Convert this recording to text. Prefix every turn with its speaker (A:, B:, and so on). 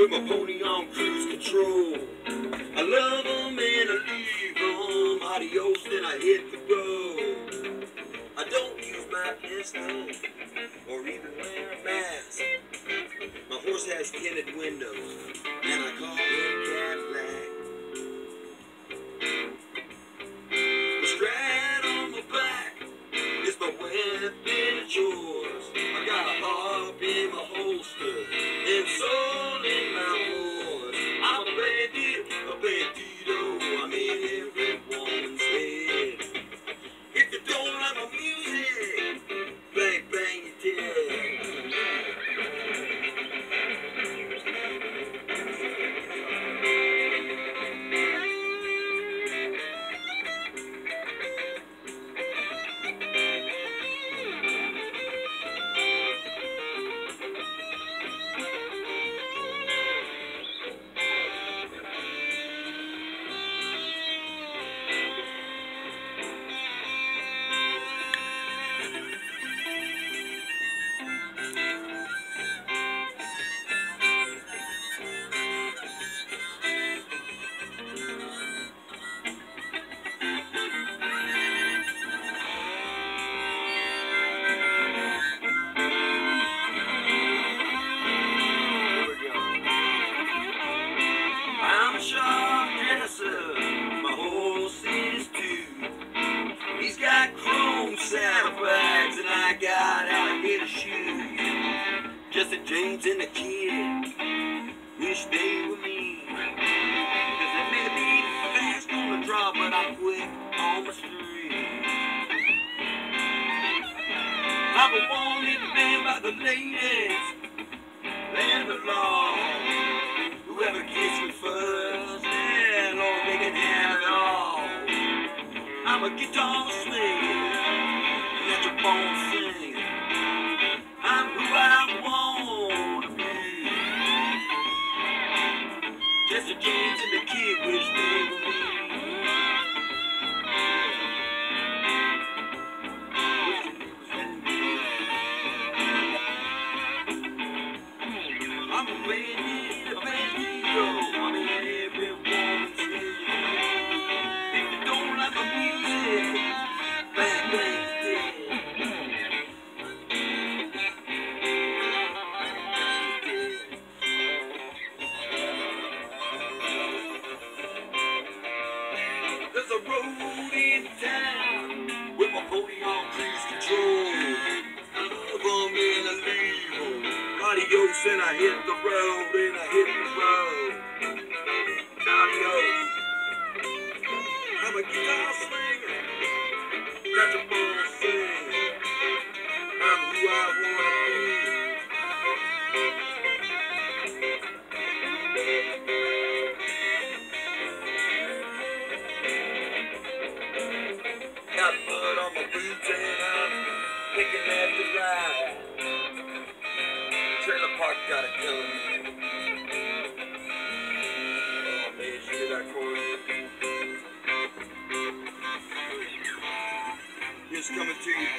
A: with my pony on cruise control. I love them and I leave them. Adios, then I hit the road. I don't use my pistol or even wear a mask. My horse has tinted windows and I call him Cadillac. The strap on my back is my weapon of choice. I got a harp in my holster and soul in my voice. I'm a bandit, a bandito. I'm in every woman's head. If you don't like my music, bang, bang, you're dead. Saddlebags and I got alligator shoes. Jesse James and the kid wish they were me, cause they may be fast on the draw, but I'm quick on my street. I'm a wanted man by the ladies and the law. Whoever gets me first, yeah, Lord, they can have it all. I'm a guitar slinger, let your bones sing. I'm who I want to be. Jesse James and the kid wish they were me. I'm a bandit, a bandito. I'm in every woman's head. If you don't like my music, bang, bang. There's a road in town with my pony on cruise control. I love them and I leave them. Adios, and I hit the road, and I hit the road. Adios. I'm a guitar slinger, got your bones sing. I'm who I wanna be. Got mud on my boots and I'm picking left and right. Trailer park got it killing me. Oh man, she did that chorus. It's coming to you.